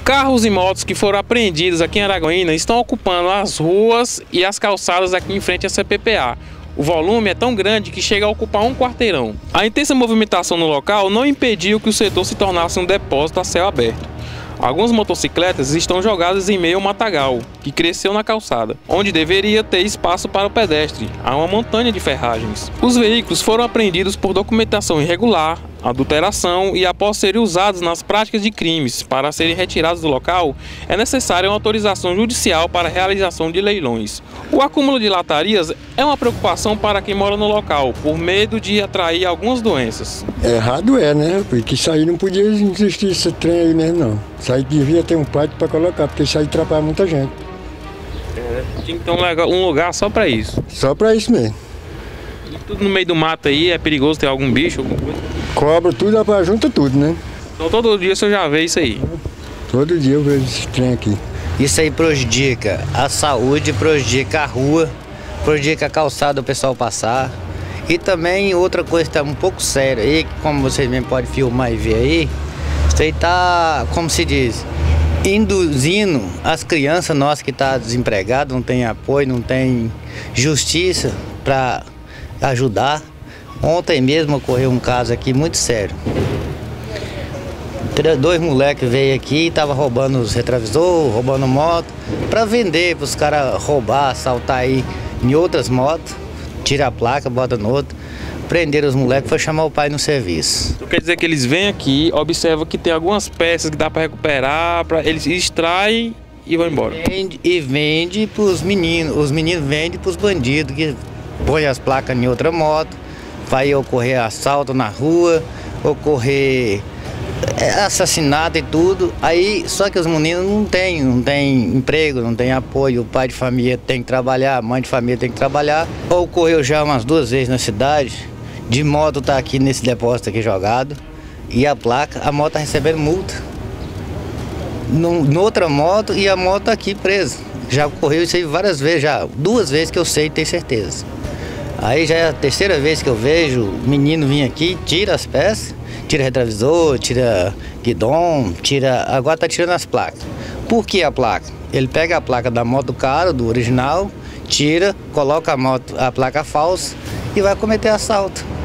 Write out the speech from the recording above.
Carros e motos que foram apreendidos aqui em Araguaína estão ocupando as ruas e as calçadas aqui em frente à CPPA. O volume é tão grande que chega a ocupar um quarteirão. A intensa movimentação no local não impediu que o setor se tornasse um depósito a céu aberto. Algumas motocicletas estão jogadas em meio ao matagal, que cresceu na calçada, onde deveria ter espaço para o pedestre. Há uma montanha de ferragens. Os veículos foram apreendidos por documentação irregular, adulteração e após serem usados nas práticas de crimes. Para serem retirados do local, é necessária uma autorização judicial para a realização de leilões. O acúmulo de latarias é uma preocupação para quem mora no local, por medo de atrair algumas doenças. Errado né? Porque isso aí não podia existir esse trem aí mesmo, não. Isso aí devia ter um pátio para colocar, porque isso aí atrapalha muita gente. Tinha que ter um lugar só para isso. Só para isso mesmo. E tudo no meio do mato aí, é perigoso ter algum bicho, alguma coisa? Cobra tudo, junta tudo, né? Então todo dia você já vê isso aí? Todo dia eu vejo esse trem aqui. Isso aí prejudica a saúde, prejudica a rua, prejudica a calçada do pessoal passar. E também outra coisa que está um pouco séria aí, como vocês mesmo podem filmar e ver aí, isso aí está, como se diz, induzindo as crianças nossas que estão desempregadas, não tem apoio, não tem justiça para ajudar. Ontem mesmo ocorreu um caso aqui muito sério. 2 moleques veio aqui e estavam roubando os retrovisores, roubando moto, para vender, para os caras roubar, assaltar aí em outras motos, tira a placa, bota no outro. Prenderam os moleques, foi chamar o pai no serviço. Então quer dizer que eles vêm aqui, observam que tem algumas peças que dá para recuperar, eles extraem e vão embora. Vende para os meninos vendem para os bandidos que põem as placas em outra moto. Vai ocorrer assalto na rua, ocorrer assassinato e tudo. Aí, só que os meninos não tem emprego, não tem apoio. O pai de família tem que trabalhar, a mãe de família tem que trabalhar. Ocorreu já umas 2 vezes na cidade, de moto tá aqui nesse depósito aqui jogado, e a placa, a moto tá recebendo multa. Noutra moto e a moto aqui presa. Já ocorreu isso aí várias vezes, já 2 vezes que eu sei, tenho certeza. Aí já é a 3ª vez que eu vejo o menino vir aqui, tira as peças, tira retrovisor, tira guidão, agora tá tirando as placas. Por que a placa? Ele pega a placa da moto cara, do original, tira, coloca a placa falsa e vai cometer assalto.